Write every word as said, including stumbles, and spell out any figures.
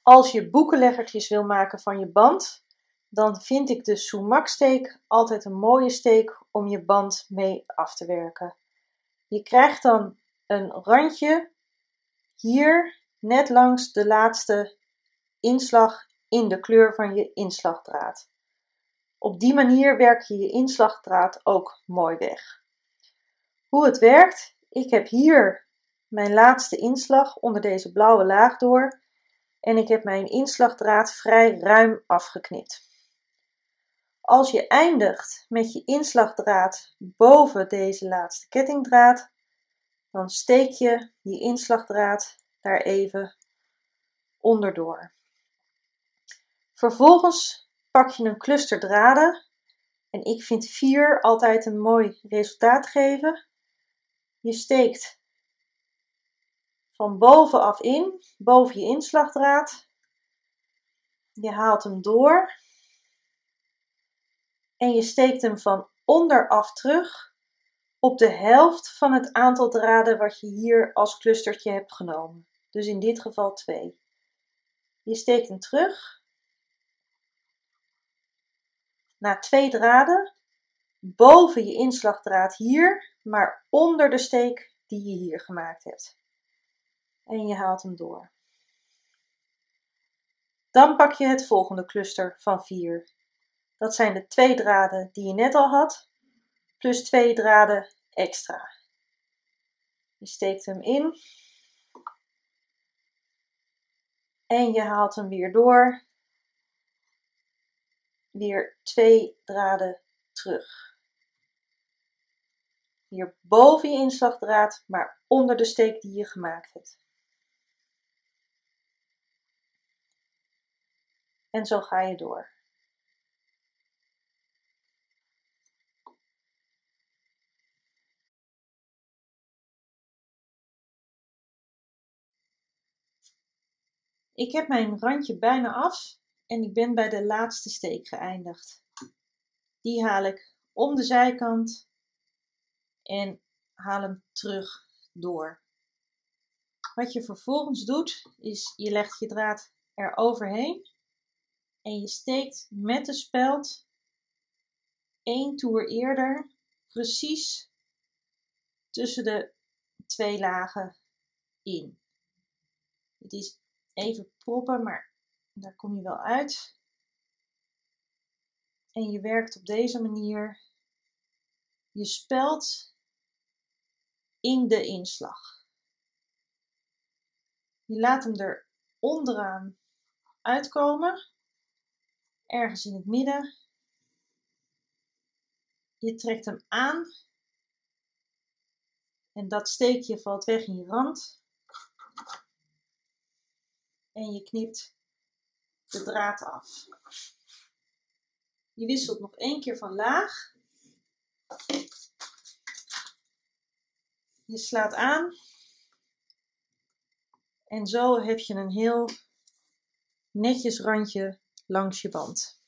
Als je boekenleggertjes wil maken van je band, dan vind ik de sumac steek altijd een mooie steek om je band mee af te werken. Je krijgt dan een randje hier net langs de laatste inslag in de kleur van je inslagdraad. Op die manier werk je je inslagdraad ook mooi weg. Hoe het werkt, ik heb hier mijn laatste inslag onder deze blauwe laag door en ik heb mijn inslagdraad vrij ruim afgeknipt. Als je eindigt met je inslagdraad boven deze laatste kettingdraad, dan steek je je inslagdraad daar even onderdoor. Vervolgens pak je een cluster draden en ik vind vier altijd een mooi resultaat geven. Je steekt van bovenaf in, boven je inslagdraad. Je haalt hem door en je steekt hem van onderaf terug op de helft van het aantal draden wat je hier als clustertje hebt genomen. Dus in dit geval twee. Je steekt hem terug naar twee draden boven je inslagdraad hier, maar onder de steek die je hier gemaakt hebt. En je haalt hem door. Dan pak je het volgende cluster van vier. Dat zijn de twee draden die je net al had, plus twee draden extra. Je steekt hem in en je haalt hem weer door. Weer twee draden terug. Hier boven je inslagdraad, maar onder de steek die je gemaakt hebt. En zo ga je door. Ik heb mijn randje bijna af en ik ben bij de laatste steek geëindigd. Die haal ik om de zijkant en haal hem terug door. Wat je vervolgens doet, is je legt je draad er overheen en je steekt met de speld één toer eerder precies tussen de twee lagen in. Het is even proppen, maar daar kom je wel uit. En je werkt op deze manier je speld in de inslag. Je laat hem er onderaan uitkomen, ergens in het midden. Je trekt hem aan en dat steekje valt weg in je rand. En je knipt de draad af. Je wisselt nog één keer van laag. Je slaat aan. En zo heb je een heel netjes randje langs je band.